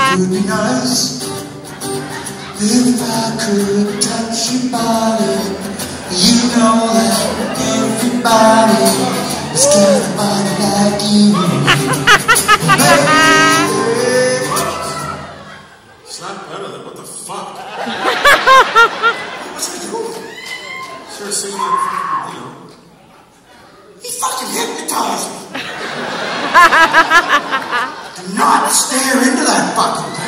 would be nice if I could touch your body. You know that everybody has got a body like you. Slap better than what the fuck? What's he doing? Sure, singing like, you know. He fucking hypnotized me. Do not stare into that fucking